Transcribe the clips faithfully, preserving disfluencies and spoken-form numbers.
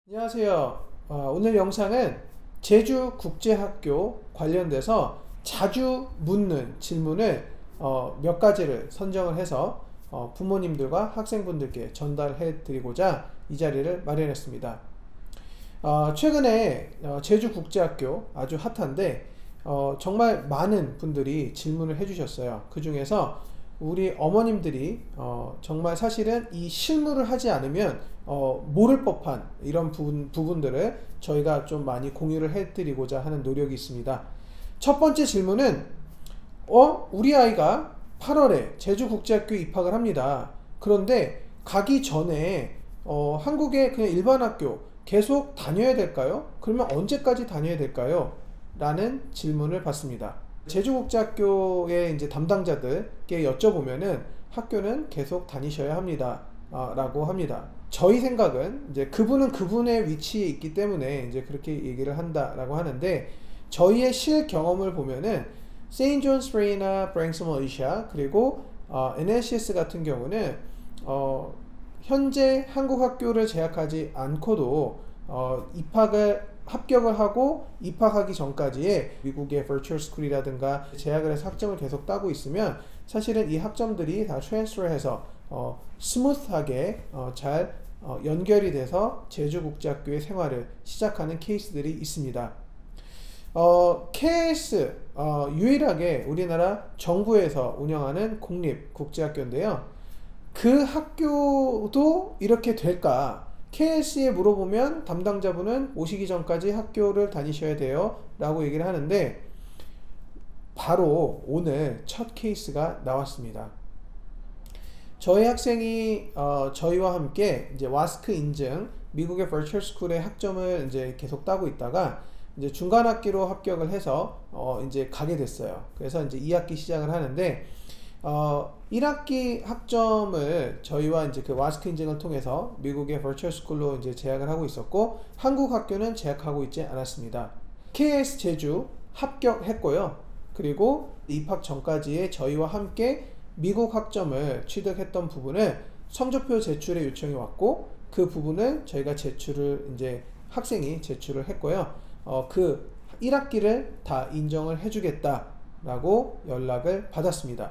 안녕하세요. 어, 오늘 영상은 제주국제학교 관련돼서 자주 묻는 질문을 어, 몇 가지를 선정을 해서 어, 부모님들과 학생분들께 전달해 드리고자 이 자리를 마련했습니다. 어, 최근에 어, 제주국제학교 아주 핫한데 어, 정말 많은 분들이 질문을 해주셨어요. 그 중에서 우리 어머님들이 어, 정말 사실은 이 실무를 하지 않으면 어, 모를 법한 이런 부분, 부분들을 저희가 좀 많이 공유를 해드리고자 하는 노력이 있습니다. 첫 번째 질문은 어? 우리 아이가 팔월에 제주국제학교 입학을 합니다. 그런데 가기 전에 어, 한국의 그냥 일반 학교 계속 다녀야 될까요? 그러면 언제까지 다녀야 될까요? 라는 질문을 받습니다. 제주국제학교의 이제 담당자들께 여쭤보면은 학교는 계속 다니셔야 합니다. 아, 라고 합니다. 저희 생각은 이제 그분은 그분의 위치에 있기 때문에 이제 그렇게 얘기를 한다라고 하는데 저희의 실 경험을 보면은 세인트 존스부리나 브랭스 멀리시아 그리고 어, 엔엘시에스 같은 경우는 어, 현재 한국 학교를 재학하지 않고도 어, 입학을 합격을 하고 입학하기 전까지의 미국의 버추얼 스쿨이라든가 재학을 해서 학점을 계속 따고 있으면 사실은 이 학점들이 다 트랜스퍼해서 어, 스무스하게 어, 잘 어, 연결이 돼서 제주국제학교의 생활을 시작하는 케이스들이 있습니다. 어, 케이에스 어, 유일하게 우리나라 정부에서 운영하는 공립국제학교인데요. 그 학교도 이렇게 될까? 케이에스에 물어보면 담당자분은 오시기 전까지 학교를 다니셔야 돼요 라고 얘기를 하는데 바로 오늘 첫 케이스가 나왔습니다. 저희 학생이 어, 저희와 함께 이제 와스크 인증 미국의 버추얼 스쿨의 학점을 이제 계속 따고 있다가 이제 중간 학기로 합격을 해서 어, 이제 가게 됐어요. 그래서 이제 이 학기 시작을 하는데 어, 일 학기 학점을 저희와 이제 그 와스크 인증을 통해서 미국의 버추얼 스쿨로 이제 재학을 하고 있었고 한국 학교는 재학하고 있지 않았습니다. 케이에스 제주 합격했고요. 그리고 입학 전까지의 저희와 함께 미국 학점을 취득했던 부분을 성적표 제출의 요청이 왔고 그 부분을 저희가 제출을 이제 학생이 제출을 했고요. 어, 그 일 학기를 다 인정을 해주겠다라고 연락을 받았습니다.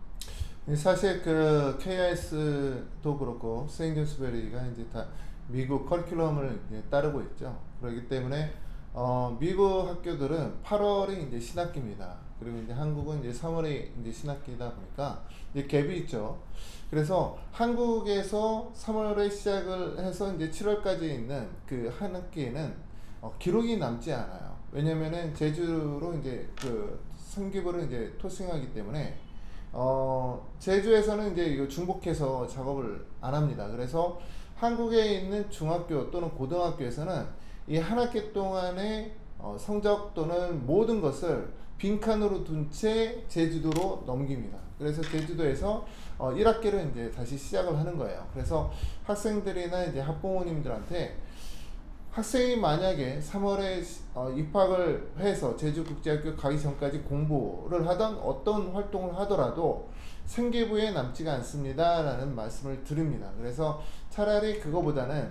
사실 그 케이아이에스도 그렇고 세인트 존스부리가 이제 다 미국 커리큘럼을 이제 따르고 있죠. 그렇기 때문에 어, 미국 학교들은 팔월이 이제 신학기입니다. 그리고 이제 한국은 이제 삼월에 이제 신학기다 보니까 이제 갭이 있죠. 그래서 한국에서 삼월에 시작을 해서 이제 칠월까지 있는 그 한 학기에는 어, 기록이 남지 않아요. 왜냐면은 제주로 이제 그 승기부를 이제 토싱하기 때문에 어, 제주에서는 이제 이거 중복해서 작업을 안 합니다. 그래서 한국에 있는 중학교 또는 고등학교에서는 이 한 학기 동안의 어, 성적 또는 모든 것을 빈칸으로 둔 채 제주도로 넘깁니다. 그래서 제주도에서 어, 일 학기를 이제 다시 시작을 하는 거예요. 그래서 학생들이나 이제 학부모님들한테 학생이 만약에 삼월에 어, 입학을 해서 제주국제학교 가기 전까지 공부를 하던 어떤 활동을 하더라도 생계부에 남지가 않습니다 라는 말씀을 드립니다. 그래서 차라리 그거보다는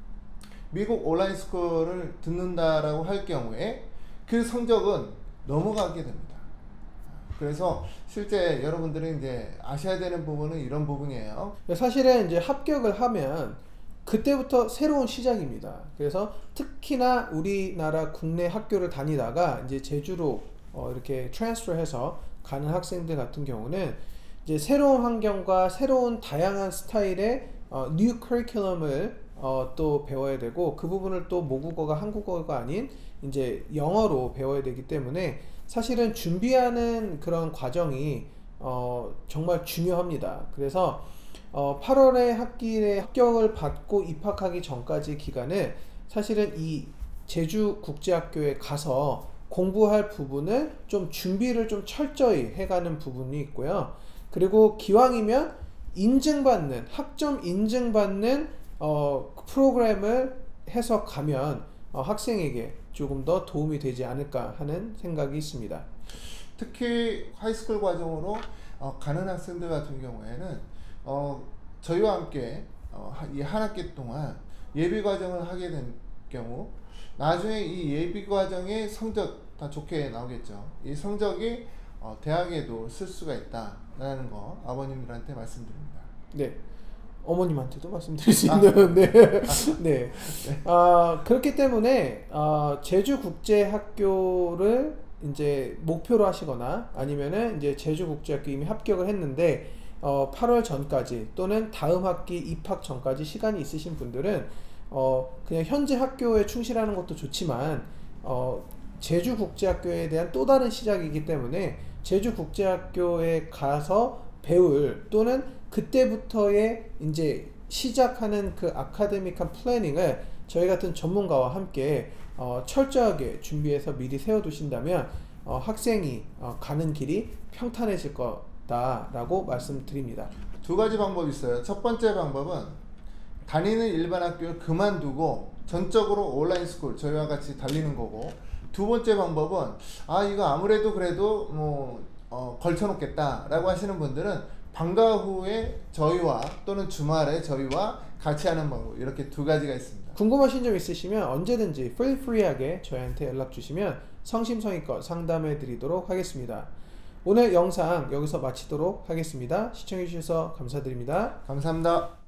미국 온라인 스쿨을 듣는다라고 할 경우에 그 성적은 넘어가게 됩니다. 그래서 실제 여러분들이 이제 아셔야 되는 부분은 이런 부분이에요. 사실은 이제 합격을 하면 그때부터 새로운 시작입니다. 그래서 특히나 우리나라 국내 학교를 다니다가 이제 제주로 어 이렇게 트랜스퍼해서 가는 학생들 같은 경우는 이제 새로운 환경과 새로운 다양한 스타일의 어, 뉴 커리큘럼을 어, 또 배워야 되고 그 부분을 또 모국어가 한국어가 아닌 이제 영어로 배워야 되기 때문에 사실은 준비하는 그런 과정이 어, 정말 중요합니다. 그래서 어, 팔월에 학기에 합격을 받고 입학하기 전까지 기간을 사실은 이 제주국제학교에 가서 공부할 부분을 좀 준비를 좀 철저히 해가는 부분이 있고요. 그리고 기왕이면 인증받는 학점 인증받는 어, 프로그램을 해서 가면 어, 학생에게 조금 더 도움이 되지 않을까 하는 생각이 있습니다. 특히 하이스쿨 과정으로 어, 가는 학생들 같은 경우에는 어, 저희와 함께 어, 이 한 학기 동안 예비 과정을 하게 된 경우 나중에 이 예비 과정의 성적 다 좋게 나오겠죠. 이 성적이 어, 대학에도 쓸 수가 있다라는 거 아버님들한테 말씀드립니다. 네. 어머님한테도 말씀드릴 수 있는 아. 네. 네. 아, 그렇기 때문에 어, 제주국제학교를 이제 목표로 하시거나 아니면은 이제 제주국제학교 이미 합격을 했는데 어, 팔월 전까지 또는 다음 학기 입학 전까지 시간이 있으신 분들은 어, 그냥 현재 학교에 충실하는 것도 좋지만 어, 제주국제학교에 대한 또 다른 시작이기 때문에 제주국제학교에 가서 배울 또는 그때부터의 이제 시작하는 그 아카데믹한 플래닝을 저희 같은 전문가와 함께 어, 철저하게 준비해서 미리 세워두신다면 어, 학생이 어, 가는 길이 평탄해질 거다라고 말씀드립니다. 두 가지 방법이 있어요. 첫 번째 방법은 다니는 일반 학교를 그만두고 전적으로 온라인 스쿨 저희와 같이 달리는 거고, 두 번째 방법은 아 이거 아무래도 그래도 뭐 어, 걸쳐놓겠다 라고 하시는 분들은 방과 후에 저희와 또는 주말에 저희와 같이 하는 방법, 이렇게 두 가지가 있습니다. 궁금하신 점 있으시면 언제든지 feel free하게 저희한테 연락 주시면 성심성의껏 상담해 드리도록 하겠습니다. 오늘 영상 여기서 마치도록 하겠습니다. 시청해 주셔서 감사드립니다. 감사합니다.